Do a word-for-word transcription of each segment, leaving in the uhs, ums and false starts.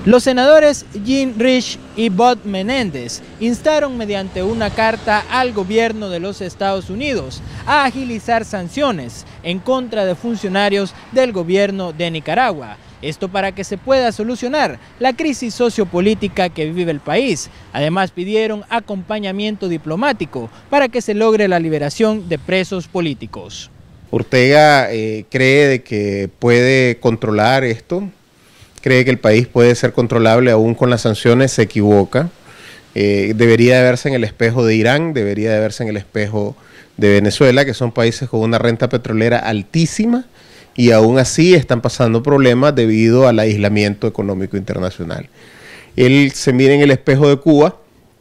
Los senadores Gingrich y Bob Menéndez instaron mediante una carta al gobierno de los Estados Unidos a agilizar sanciones en contra de funcionarios del gobierno de Nicaragua. Esto para que se pueda solucionar la crisis sociopolítica que vive el país. Además pidieron acompañamiento diplomático para que se logre la liberación de presos políticos. Ortega eh, cree de que puede controlar esto. Cree que el país puede ser controlable aún con las sanciones, se equivoca. Eh, debería de verse en el espejo de Irán, debería de verse en el espejo de Venezuela, que son países con una renta petrolera altísima y aún así están pasando problemas debido al aislamiento económico internacional. Él se mira en el espejo de Cuba,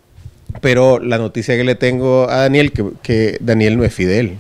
pero la noticia que le tengo a Daniel, que, que Daniel no es Fidel.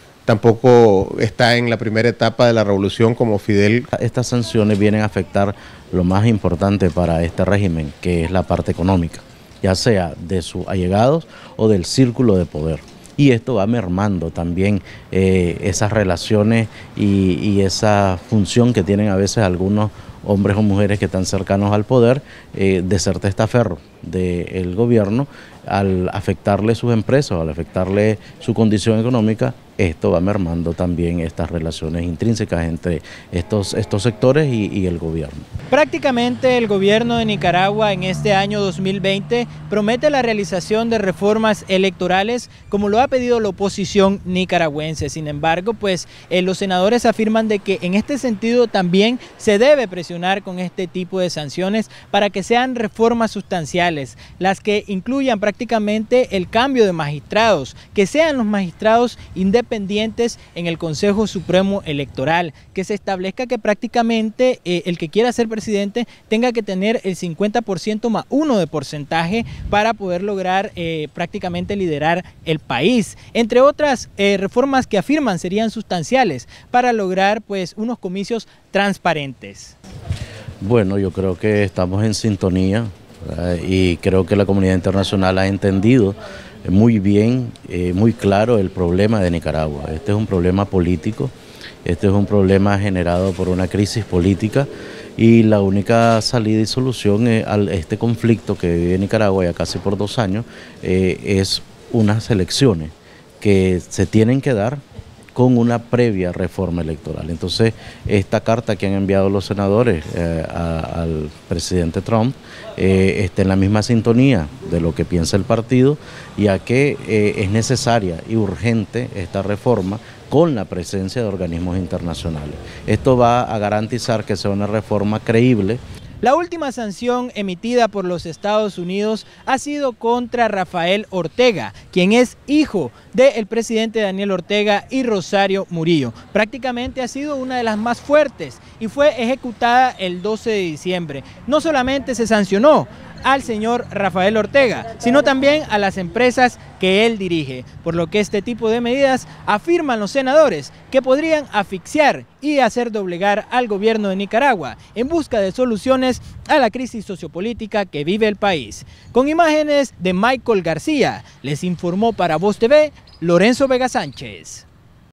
Tampoco está en la primera etapa de la revolución como Fidel. Estas sanciones vienen a afectar lo más importante para este régimen, que es la parte económica, ya sea de sus allegados o del círculo de poder. Y esto va mermando también eh, esas relaciones y, y esa función que tienen a veces algunos hombres o mujeres que están cercanos al poder, eh, de ser testaferro del gobierno. Al afectarle sus empresas, al afectarle su condición económica, esto va mermando también estas relaciones intrínsecas entre estos, estos sectores y, y el gobierno. Prácticamente el gobierno de Nicaragua en este año dos mil veinte promete la realización de reformas electorales como lo ha pedido la oposición nicaragüense. Sin embargo, pues eh, los senadores afirman de que en este sentido también se debe presionar con este tipo de sanciones para que sean reformas sustanciales, las que incluyan prácticamente el cambio de magistrados, que sean los magistrados independientes en el Consejo Supremo Electoral, que se establezca que prácticamente eh, el que quiera ser presidente tenga que tener el cincuenta por ciento más uno de porcentaje para poder lograr eh, prácticamente liderar el país, entre otras eh, reformas que afirman serían sustanciales para lograr pues unos comicios transparentes. Bueno, yo creo que estamos en sintonía, ¿verdad? Y creo que la comunidad internacional ha entendido muy bien, eh, muy claro el problema de Nicaragua. Este es un problema político, este es un problema generado por una crisis política y la única salida y solución a este conflicto que vive Nicaragua ya casi por dos años eh, es unas elecciones que se tienen que dar con una previa reforma electoral. Entonces, esta carta que han enviado los senadores eh, a, al presidente Trump eh, está en la misma sintonía de lo que piensa el partido, ya que eh, es necesaria y urgente esta reforma con la presencia de organismos internacionales. Esto va a garantizar que sea una reforma creíble. La última sanción emitida por los Estados Unidos ha sido contra Rafael Ortega, quien es hijo del presidente Daniel Ortega y Rosario Murillo. Prácticamente ha sido una de las más fuertes y fue ejecutada el doce de diciembre. No solamente se sancionó al señor Rafael Ortega, sino también a las empresas que él dirige, por lo que este tipo de medidas afirman los senadores que podrían asfixiar y hacer doblegar al gobierno de Nicaragua en busca de soluciones a la crisis sociopolítica que vive el país. Con imágenes de Michael García, les informó para Voz T V, Lorenzo Vega Sánchez.